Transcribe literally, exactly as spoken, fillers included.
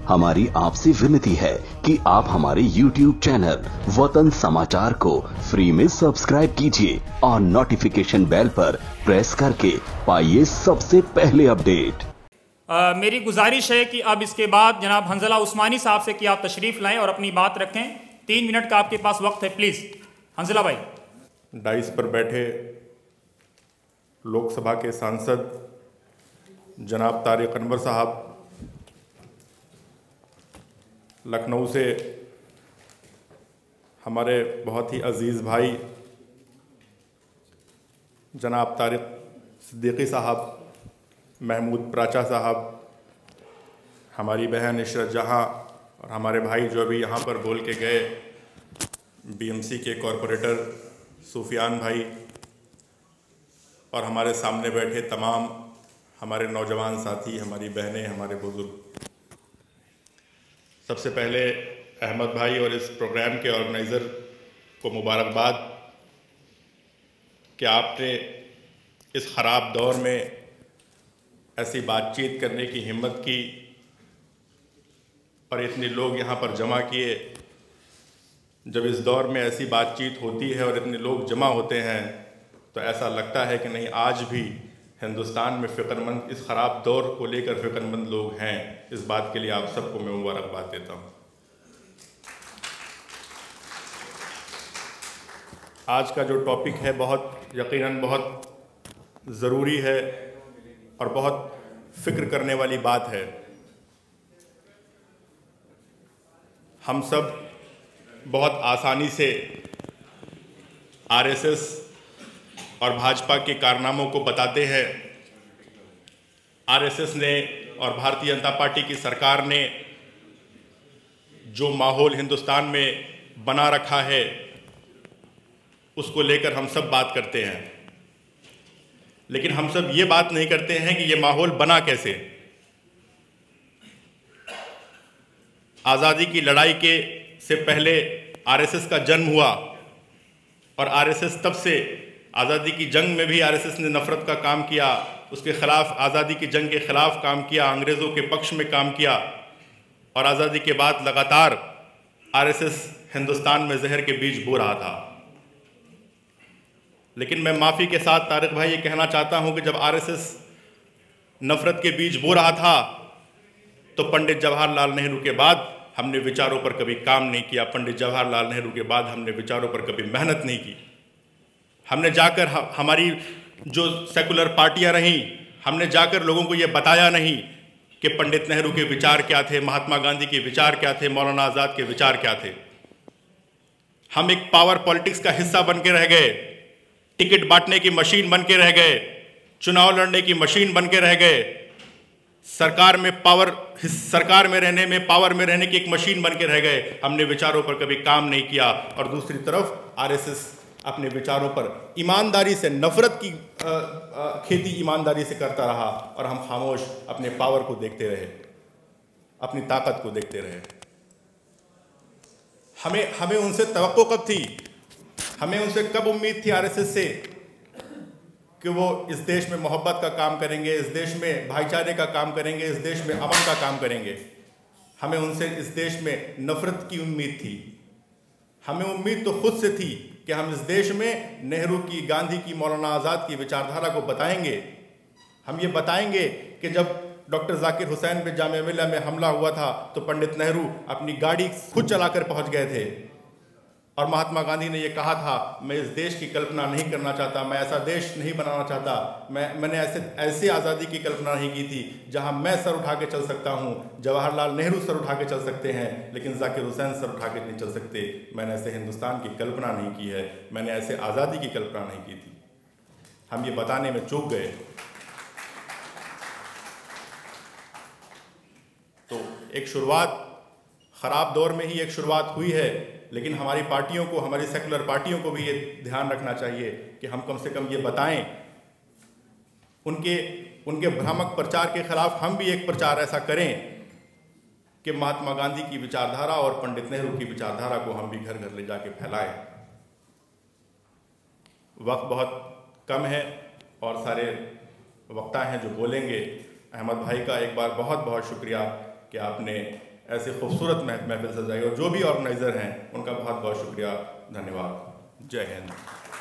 हमारी आपसे विनती है कि आप हमारे यूट्यूब चैनल वतन समाचार को फ्री में सब्सक्राइब कीजिए और नोटिफिकेशन बेल पर प्रेस करके पाइए सबसे पहले अपडेट। आ, मेरी गुजारिश है कि अब इसके बाद जनाब हंजला उस्मानी साहब से कि आप तशरीफ लाएं और अपनी बात रखें। तीन मिनट का आपके पास वक्त है, प्लीज हंजला भाई। डाइस पर बैठे लोकसभा के सांसद जनाब तारिक अनवर साहब, लखनऊ से हमारे बहुत ही अजीज़ भाई जनाब तारिक सिद्दीकी साहब, महमूद प्राचा साहब, हमारी बहन इशरत जहाँ और हमारे भाई जो अभी यहाँ पर बोल के गए बीएमसी के कॉरपोरेटर सूफियान भाई, और हमारे सामने बैठे तमाम हमारे नौजवान साथी, हमारी बहनें, हमारे बुजुर्ग। सबसे पहले अहमद भाई और इस प्रोग्राम के ऑर्गेनाइज़र को मुबारकबाद कि आपने इस ख़राब दौर में ऐसी बातचीत करने की हिम्मत की और इतने लोग यहाँ पर जमा किए। जब इस दौर में ऐसी बातचीत होती है और इतने लोग जमा होते हैं तो ऐसा लगता है कि नहीं, आज भी हिंदुस्तान में फ़िक्रमंद, इस ख़राब दौर को लेकर फ़िक्रमंद लोग हैं। इस बात के लिए आप सबको मैं मुबारकबाद देता हूँ। आज का जो टॉपिक है बहुत यकीनन बहुत ज़रूरी है और बहुत फ़िक्र करने वाली बात है। हम सब बहुत आसानी से आरएसएस और भाजपा के कारनामों को बताते हैं। आरएसएस ने और भारतीय जनता पार्टी की सरकार ने जो माहौल हिंदुस्तान में बना रखा है उसको लेकर हम सब बात करते हैं, लेकिन हम सब ये बात नहीं करते हैं कि ये माहौल बना कैसे। आज़ादी की लड़ाई के से पहले आरएसएस का जन्म हुआ और आरएसएस तब से आज़ादी की जंग में भी आरएसएस ने नफ़रत का काम किया, उसके ख़िलाफ़, आज़ादी की जंग के ख़िलाफ़ काम किया, अंग्रेज़ों के पक्ष में काम किया और आज़ादी के बाद लगातार आरएसएस हिंदुस्तान में जहर के बीज बो रहा था। लेकिन मैं माफ़ी के साथ तारिक भाई ये कहना चाहता हूँ कि जब आरएसएस नफ़रत के बीज बो रहा था तो पंडित जवाहरलाल नेहरू के बाद हमने विचारों पर कभी काम नहीं किया। पंडित जवाहरलाल नेहरू के बाद हमने विचारों पर कभी मेहनत नहीं की। हमने जाकर हमारी जो सेकुलर पार्टियां रहीं, हमने जाकर लोगों को ये बताया नहीं कि पंडित नेहरू के विचार क्या थे, महात्मा गांधी के विचार क्या थे, मौलाना आज़ाद के विचार क्या थे। हम एक पावर पॉलिटिक्स का हिस्सा बन के रह गए, टिकट बांटने की मशीन बन के रह गए, चुनाव लड़ने की मशीन बन के रह गए, सरकार में पावर सरकार में रहने में पावर में रहने की एक मशीन बन के रह गए। हमने विचारों पर कभी काम नहीं किया। और दूसरी तरफ आरएसएस अपने विचारों पर ईमानदारी से, नफरत की आ, आ, खेती ईमानदारी से करता रहा और हम खामोश अपने पावर को देखते रहे, अपनी ताकत को देखते रहे। हमें हमें उनसे तवक्को कब थी, हमें उनसे कब उम्मीद थी आरएसएस से कि वो इस देश में मोहब्बत का काम करेंगे, इस देश में भाईचारे का काम करेंगे, इस देश में अमन का काम करेंगे। हमें उनसे इस देश में नफरत की उम्मीद थी। हमें उम्मीद तो खुद से थी कि हम इस देश में नेहरू की, गांधी की, मौलाना आज़ाद की विचारधारा को बताएंगे। हम ये बताएंगे कि जब डॉक्टर जाकिर हुसैन पे जामिया मिल्लिया में हमला हुआ था तो पंडित नेहरू अपनी गाड़ी खुद चलाकर पहुंच गए थे और महात्मा गांधी ने ये कहा था, मैं इस देश की कल्पना नहीं करना चाहता, मैं ऐसा देश नहीं बनाना चाहता, मैं मैंने ऐसे ऐसे आज़ादी की कल्पना नहीं की थी जहां मैं सर उठा के चल सकता हूं। जवाहरलाल नेहरू सर उठा के चल सकते हैं लेकिन जाकिर हुसैन सर उठा के नहीं चल सकते। मैंने ऐसे हिंदुस्तान की कल्पना नहीं की है, मैंने ऐसे आज़ादी की कल्पना नहीं की थी। हम ये बताने में चूक गए। तो एक शुरुआत, ख़राब दौर में ही एक शुरुआत हुई है, लेकिन हमारी पार्टियों को, हमारी सेकुलर पार्टियों को भी ये ध्यान रखना चाहिए कि हम कम से कम ये बताएं, उनके उनके भ्रामक प्रचार के खिलाफ हम भी एक प्रचार ऐसा करें कि महात्मा गांधी की विचारधारा और पंडित नेहरू की विचारधारा को हम भी घर घर ले जाके फैलाएं। वक्त बहुत कम है और सारे वक्ता हैं जो बोलेंगे। अहमद भाई का एक बार बहुत बहुत शुक्रिया कि आपने ऐसे खूबसूरत महफिल सजाई, और जो भी ऑर्गेनाइज़र हैं उनका बहुत बहुत शुक्रिया, धन्यवाद। जय हिंद।